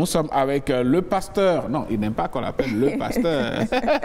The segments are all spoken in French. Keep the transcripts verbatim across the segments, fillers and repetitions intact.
nous sommes avec le pasteur. Non, il n'aime pas qu'on l'appelle le pasteur.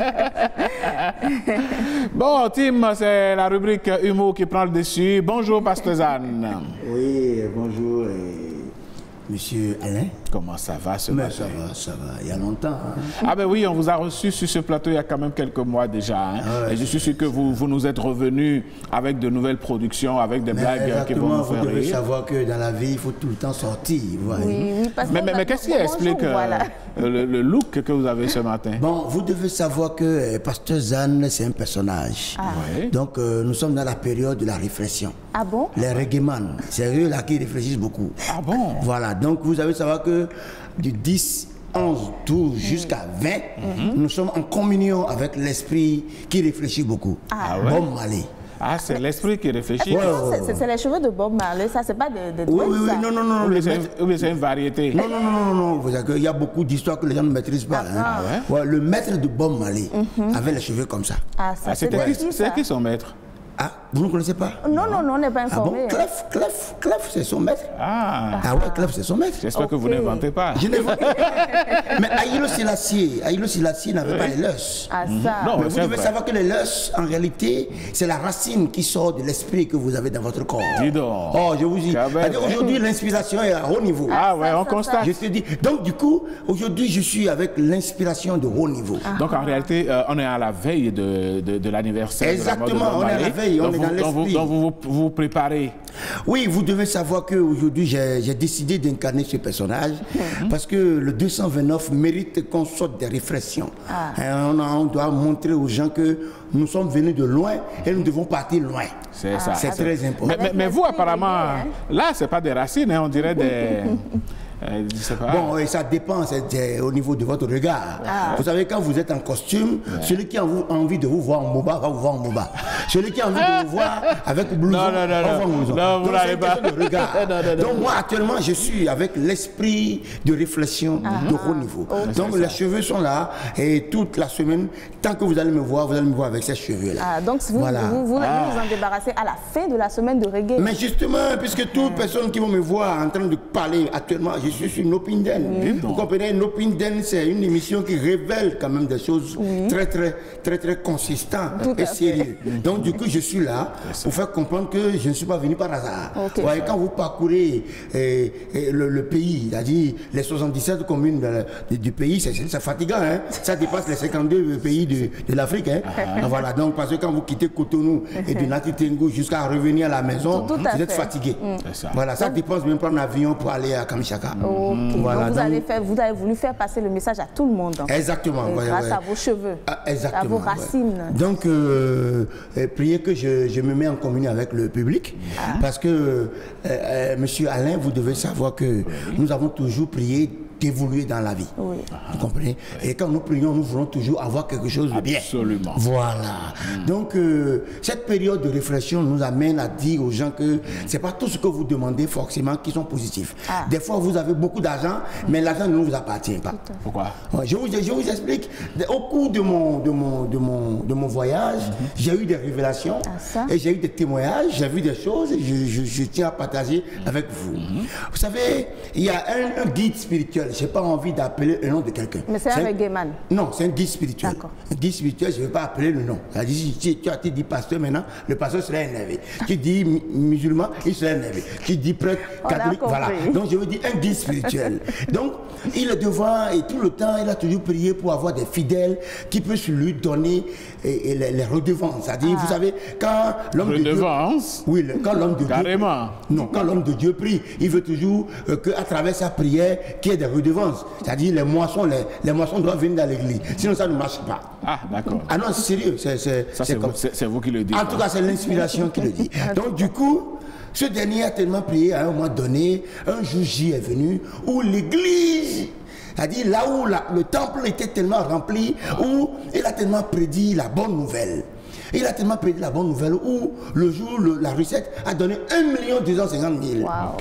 Bon, Tim, c'est la rubrique humour qui prend le dessus. Bonjour, pasteur Zane. Oui, bonjour, et monsieur Alain. Comment ça va ce Mais matin? ça va, ça va, il y a longtemps. Hein. Ah ben oui, on vous a reçu sur ce plateau il y a quand même quelques mois déjà. Hein. Ah ouais, et je suis sûr que vous, vous nous êtes revenus avec de nouvelles productions, avec des mais blagues qui vont nous faire rire. Vous devez savoir que dans la vie, il faut tout le temps sortir. Vous voyez. Oui, oui, parce mais mais, mais qu'est-ce qui explique euh, voilà. le, le look que vous avez ce matin? Bon, vous devez savoir que euh, pasteur Zane, c'est un personnage. Ah. Oui. Donc, euh, nous sommes dans la période de la réflexion. Ah bon? Les reggaeman, c'est eux là qui réfléchissent beaucoup. Ah bon? Voilà, donc vous devez savoir que du dix, onze, douze mmh. jusqu'à vingt, mmh. nous sommes en communion avec l'esprit qui réfléchit beaucoup. Ah ouais? Bob Marley. Ah, c'est l'esprit qui réfléchit. Ouais, ouais, ouais. C'est les cheveux de Bob Marley, ça, c'est pas de, de oui, oui, oui, non, non, non. Ou c'est une, une variété. Non, non, non, non, non. Vous savez qu'il y a beaucoup d'histoires que les gens ne maîtrisent pas. Ah, hein. ah ouais? Ouais, le maître de Bob Marley mmh. avait les cheveux comme ça. Ah, ça, ah, c'est qui, qui son maître? Ah, vous ne connaissez pas? Non, non, non, on n'est pas informé. Ah bon? Clef, Clef, Clef, c'est son maître. Ah, ah ouais, Clef, c'est son maître. J'espère okay. que vous n'inventez pas. Je n'invente pas. Mais Haïlo Sélassié, Haïlo Sélassié n'avait oui. pas les lus. Ah, ça. Non, mais vous devez vrai. savoir que les lus, en réalité, c'est la racine qui sort de l'esprit que vous avez dans votre corps. Dis donc. Oh, je vous dis. Aujourd'hui, l'inspiration est à haut niveau. Ah ouais, on constate. Je te dis. Donc, du coup, aujourd'hui, je suis avec l'inspiration de haut niveau. Ah. Donc, en réalité, euh, on est à la veille de, de, de l'anniversaire. Exactement, on est à la veille, on est dans l'esprit. Donc vous vous, vous préparez. Oui, vous devez savoir qu'aujourd'hui, j'ai décidé d'incarner ce personnage mm-hmm. parce que le deux cent vingt-neuf mérite qu'on sorte des réflexions. Ah. On, on doit montrer aux gens que nous sommes venus de loin et nous devons partir loin. C'est ah, ça. C'est très important. Mais, mais, mais vous, apparemment, là, ce n'est pas des racines, hein, on dirait des... Euh, je sais pas. Bon, et ça dépend au niveau de votre regard. Ah. Vous savez, quand vous êtes en costume, ouais. celui qui a envie de vous voir en boba va vous voir en boba. Celui qui a envie de vous voir avec blouson, non, non, non, va vous voir en blouson. Non, donc c'est une question de regard. non, non, non, donc moi, actuellement, je suis avec l'esprit de réflexion ah. de haut niveau. Okay. Donc les cheveux sont là et toute la semaine, tant que vous allez me voir, vous allez me voir avec ces cheveux-là. Ah, donc vous voilà. vous, vous, ah. vous en débarrassez à la fin de la semaine de reggae. Mais justement, puisque toute ah. personne qui va me voir en train de parler actuellement, je suis sur une opinion. Oui. Vous comprenez, une opinion, c'est une émission qui révèle quand même des choses oui. très, très, très, très consistantes Tout et sérieuses. Donc, du coup, je suis là pour faire comprendre que je ne suis pas venu par hasard. Okay. Ouais, quand vous parcourez eh, eh, le, le pays, c'est-à-dire les soixante-dix-sept communes de, de, du pays, c'est fatigant. Hein? Ça dépasse les cinquante-deux pays de, de l'Afrique. Hein? Ah. Voilà, donc, parce que quand vous quittez Cotonou et du Nati Tengu jusqu'à revenir à la maison, Tout vous êtes fatigué. Mm. Ça. Voilà, ça dépense même prendre un avion pour aller à Kamishaka. Oh. Voilà, donc vous, donc, avez fait, vous avez voulu faire passer le message à tout le monde. Donc. Exactement. Et ouais, grâce ouais. à vos cheveux, ah, exactement, à vos racines. Ouais. Donc, euh, euh, priez que je, je me mets en communion avec le public. Ah. Parce que, euh, euh, monsieur Alain, vous devez savoir que oui. nous avons toujours prié d'évoluer dans la vie. Oui. Vous comprenez? Et quand nous prions, nous voulons toujours avoir quelque chose de bien. Absolument. Voilà. Mm. Donc, euh, cette période de réflexion nous amène à dire aux gens que mm. c'est pas tout ce que vous demandez forcément qui sont positifs. Ah. Des fois, vous avez beaucoup d'argent, mm. mais l'argent ne vous appartient pas. Pourquoi? je, vous, je vous explique. Au cours de mon, de mon, de mon, de mon voyage, mm-hmm. j'ai eu des révélations ah, et j'ai eu des témoignages, j'ai vu des choses et je, je, je tiens à partager mm. avec vous. Mm-hmm. Vous savez, il y a un, un guide spirituel. Je n'ai pas envie d'appeler le nom de quelqu'un. Mais c'est un reggaeman. Non, c'est un guide spirituel. Un guide spirituel, je ne vais pas appeler le nom. Si tu as dit pasteur maintenant, le pasteur sera énervé. Tu dis musulman, il sera énervé. Tu dis prêtre, catholique, voilà. Donc je veux dire un guide spirituel. Donc il est devant et tout le temps, il a toujours prié pour avoir des fidèles qui puissent lui donner et, et les, les redevances. C'est-à-dire, ah. vous savez, quand l'homme de Dieu... Redevances? Oui, quand l'homme de Dieu... Carrément. Non, quand l'homme de Dieu prie, il veut toujours euh, qu'à travers sa prière, qu'il y ait des redevances. C'est-à-dire les moissons, les, les moissons doivent venir dans l'église. Sinon, ça ne marche pas. Ah, d'accord. Ah non, c'est sérieux. C'est vous, vous qui le dites. En tout cas, c'est l'inspiration qui le dit. Donc, du coup, ce dernier a tellement prié à un moment donné, un jour J est venu, où l'église, c'est-à-dire là où la, le temple était tellement rempli, où il a tellement prédit la bonne nouvelle. Il a tellement prédit la bonne nouvelle, où le jour, le, la recette a donné un million deux cent cinquante mille. Wow. Ok.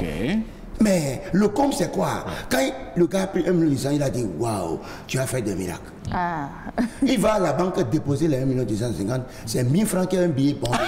Mais le comble, c'est quoi? Quand il, le gars a pris un million, il a dit waouh, tu as fait des miracles. Ah. Il va à la banque déposer les un million deux cent cinquante, c'est mille francs qui a un billet bon.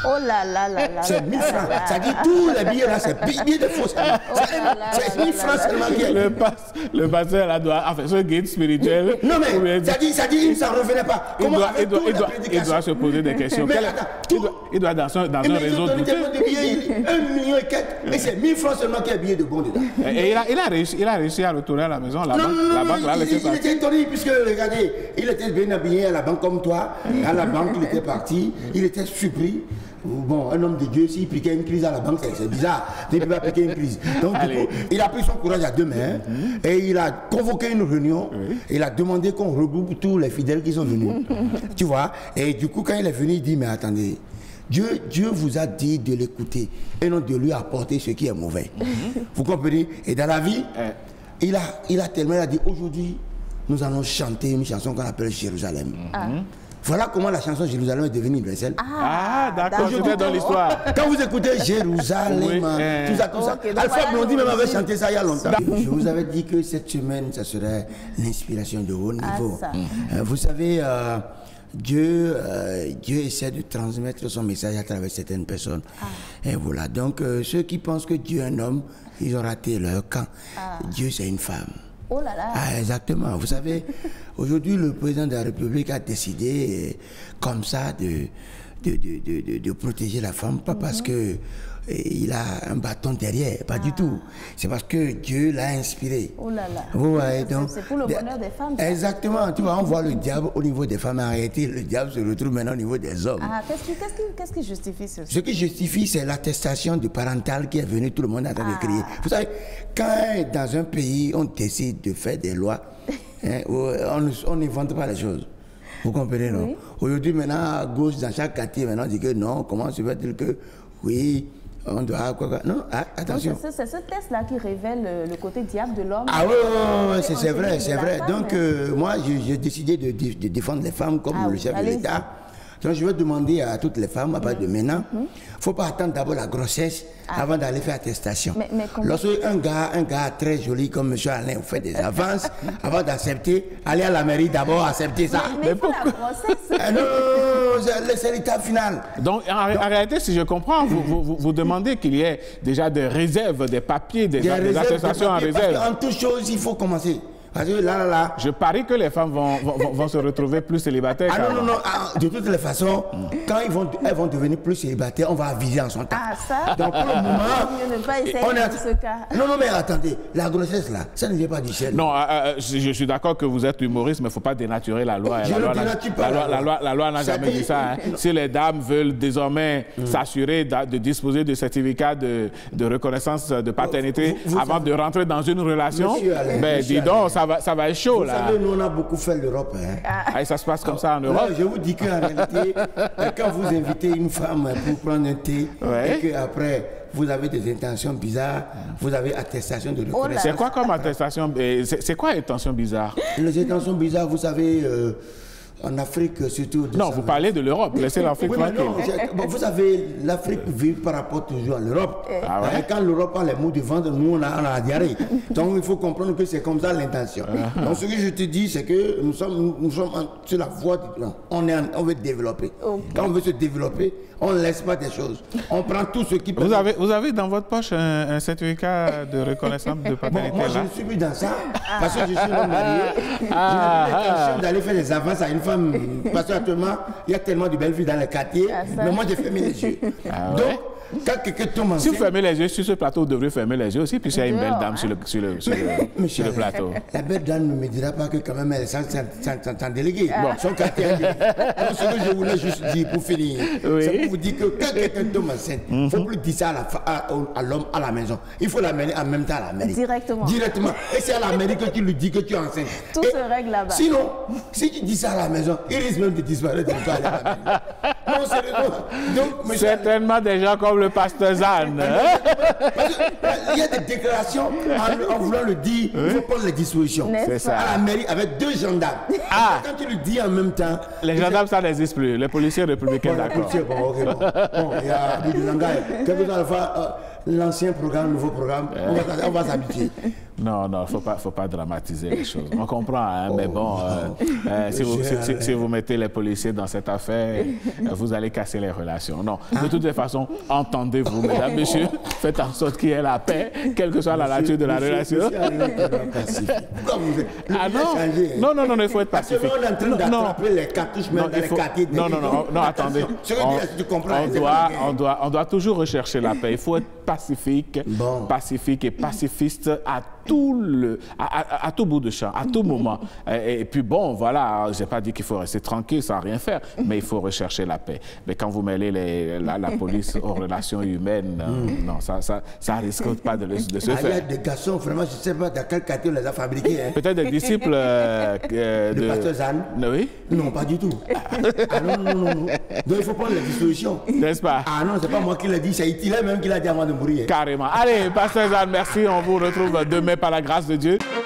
Oh là là là là. C'est mille francs. Ça dit tous les billets là, c'est billets de faux. C'est mille francs seulement qui est. Le, passe, le pasteur là doit, enfin, ce guide spirituel. Non mais, ça dit, ça dit, il ne s'en revenait pas. Il Comment doit, il, doit, il, doit, il doit se poser des questions. Mais Quel, attends, il, doit, il doit dans un, dans un réseau de billets, un million et quelques, et c'est mille francs seulement qui est billet de bon dedans. Et il a, il, a réussi, il a réussi à retourner à la maison. La non, banque, non, la non, banque l'a laissé il, il était étonné puisque, regardez, il était bien habillé à la banque comme toi. À la banque, il était parti, il était surpris. Bon, un homme de Dieu, s'il piquait une crise à la banque, c'est bizarre. Il ne peut pas piquer une crise. Donc, du coup, il a pris son courage à deux mains mm-hmm. et il a convoqué une réunion. Oui. Il a demandé qu'on regroupe tous les fidèles qui sont venus. Tu vois? Et du coup, quand il est venu, il dit, mais attendez, Dieu, Dieu vous a dit de l'écouter et non de lui apporter ce qui est mauvais. Mm-hmm. Vous comprenez? Et dans la vie, mm. il, a, il a tellement il a dit, aujourd'hui, nous allons chanter une chanson qu'on appelle Jérusalem. Mm-hmm. Voilà comment la chanson Jérusalem est devenue universelle. Ah, ah d'accord, c'était dans l'histoire. Quand vous écoutez Jérusalem, oui, euh... tout ça, tout ça. Okay, Alpha Blondy même avait chanté ça il y a longtemps. Je vous avais dit que cette semaine, ça serait l'inspiration de haut niveau. Ah, euh, vous savez, euh, Dieu, euh, Dieu essaie de transmettre son message à travers certaines personnes. Ah. Et voilà, donc euh, ceux qui pensent que Dieu est un homme, ils ont raté leur camp. Ah. Dieu, c'est une femme. Oh là là. Ah, exactement. Vous savez, aujourd'hui, le président de la République a décidé, comme ça, de, de, de, de, de protéger la femme, pas mm-hmm. parce que il a un bâton derrière, pas ah. du tout. C'est parce que Dieu l'a inspiré. Oh là là. Vous voyez, donc, c'est pour le bonheur des femmes. Ça. Exactement. Tu vois, on voit le diable au niveau des femmes. En réalité, le diable se retrouve maintenant au niveau des hommes. Ah, qu'est-ce qui, qu'est-ce qui, qu'est-ce qui justifie ceci? Ce qui justifie, c'est l'attestation du parental qui est venu, tout le monde est en train ah. de crier. Vous savez, quand dans un pays, on décide de faire des lois, hein, on n'invente pas les choses. Vous comprenez, non? Oui. Aujourd'hui, maintenant, à gauche, dans chaque quartier, maintenant, on dit que non, comment se fait-il que, oui, on doit quoi, quoi. Non, ah, attention. C'est ce, ce test-là qui révèle le, le côté diable de l'homme. Ah oui, oui, oui, c'est vrai, c'est vrai. Donc, euh, moi, j'ai décidé de, de, de défendre les femmes comme ah, le chef de l'État. Donc, je vais demander à toutes les femmes, à partir de maintenant, il mm-hmm. ne faut pas attendre d'abord la grossesse ah. avant d'aller faire attestation. Mais, mais Lorsque un gars, un gars très joli comme M. Alain fait des avances, avant d'accepter, aller à la mairie d'abord accepter ça. Mais, mais, mais pourquoi la grossesse ah, non, c'est l'étape finale. Donc, en, Donc, en réalité, si je comprends, vous, vous, vous, vous demandez qu'il y ait déjà des réserves, des papiers, des, des, des attestations en réserve. En toute chose, il faut commencer. Parce que là, là, là. Je parie que les femmes vont, vont, vont se retrouver plus célibataires. Ah non, non, non. Ah, de toutes les façons, mm. quand ils vont, elles vont devenir plus célibataires, on va aviser en son temps. Ah, ça? Donc, pour le moment. Ne pas essayer on est... dans ce cas. Non, non, mais attendez. La grossesse, là, ça ne vient pas du ciel. Non, euh, je, je suis d'accord que vous êtes humoriste, mais il ne faut pas dénaturer la loi. Je la, loi dénature pas la, la, loi, la loi n'a jamais dit ça. Hein. Si les dames veulent désormais mm. s'assurer de, de disposer de certificats de, de reconnaissance de paternité vous, vous avant savez, de rentrer dans une relation, Alain, ben, dis donc, ça va, ça va être chaud. Vous là. savez, nous, on a beaucoup fait l'Europe. Hein. Ah, et ça se passe comme ça en Europe. Là, je vous dis qu'en réalité, quand vous invitez une femme pour prendre un thé, ouais. et qu'après, vous avez des intentions bizarres, vous avez attestation de reconnaissance. C'est quoi comme attestation? C'est quoi intention bizarre? Les intentions bizarres, vous savez... Euh, en Afrique, surtout... Non, vous parlez de l'Europe, laissez l'Afrique oui, tranquille. Bon, vous savez, l'Afrique vit par rapport toujours à l'Europe. Ah ouais? Quand l'Europe a les mots de vendre, nous, on a, on a la diarrhée. Donc, il faut comprendre que c'est comme ça l'intention. Uh -huh. Donc, ce que je te dis, c'est que nous sommes, nous sommes en, sur la voie... De, non, on, est en, on veut développer. Okay. Quand on veut se développer, on ne laisse pas des choses. On prend tout ce qui peut... Vous avez, vous avez dans votre poche un, un certificat de reconnaissance de paternité? Bon, moi, je ne suis plus dans ça, parce que je suis non marié. Ah, je n'ai plus l'intention d'aller faire des avances à une femme. Parce qu'actuellement, il y a tellement de belles filles dans les quartiers, ah, mais moi j'ai fermé les yeux. Ah, ouais? Donc, quand quelqu'un tombe enceinte... Si vous fermez les yeux sur ce plateau, vous devrez fermer les yeux aussi, puisqu'il y a une belle dame hein? sur, le, sur, le, sur, le, sur le plateau. La belle dame ne me dira pas que quand même elle est sans, sans, sans, sans délégué. Ah. Bon, son quartier est délégué. Donc, ce que je voulais juste dire pour finir, oui. c'est pour vous dire que quand quelqu'un tombe enceinte, il mm -hmm. ne faut plus dire ça à, à, à l'homme à la maison. Il faut l'amener en même temps à la mairie. Directement. Directement. Et c'est à la mairie que tu lui dis que tu es enceinte. Tout Et se règle là-bas. Sinon, si tu dis ça à la maison, il risque même de disparaître de toi à la mairie. Non, sérieusement. Donc, certainement des gens comme le pasteur Zan. Il y a des déclarations, en, en voulant le dire, il faut prendre les dispositions. C'est ça. À la mairie avec deux gendarmes. Ah. Quand tu le dis en même temps... Les gendarmes, ça n'existe plus. Les policiers républicains, bon, d'accord. Bon, okay, bon. Bon, il y a du langage. Quelques fois, l'ancien programme, le nouveau programme, euh... on va, on va s'habituer. Non, non, il ne faut pas, faut pas dramatiser les choses. On comprend, hein, oh, mais bon, euh, euh, si, vous, si, si, si vous mettez les policiers dans cette affaire, vous allez casser les relations. Non, de toutes les façons, entendez-vous, mesdames, messieurs, faites en sorte qu'il y ait la paix, quelle que soit la nature de la relation. Ah non, non, non, non, il faut être pacifique. On est en train d'attraper les cartouches même dans les quartiers. Non, non, non, non, attendez. On doit, on, doit, on doit toujours rechercher la paix. Il faut être pacifique, bon. pacifique et pacifiste à tout, le, à, à, à tout bout de champ, à tout moment. Et, et puis bon, voilà, je n'ai pas dit qu'il faut rester tranquille sans rien faire, mais il faut rechercher la paix. Mais quand vous mêlez les, la, la police aux relations humaines, mm. non, ça, ça, ça risque pas de, de se ah, faire. Il y a des garçons, vraiment, je ne sais pas dans quel quartier on les a fabriqués. Hein. Peut-être des disciples euh, euh, de... de... pasteur Zane. Oui. Non, pas du tout. Ah non, non, non, non. Donc il faut prendre les dispositions. N'est-ce pas? Ah non, c'est pas moi qui l'ai dit, c'est Hitler même qui l'a dit avant de mourir. Carrément. Allez, pasteur Zane, merci. On vous retrouve demain par la grâce de Dieu.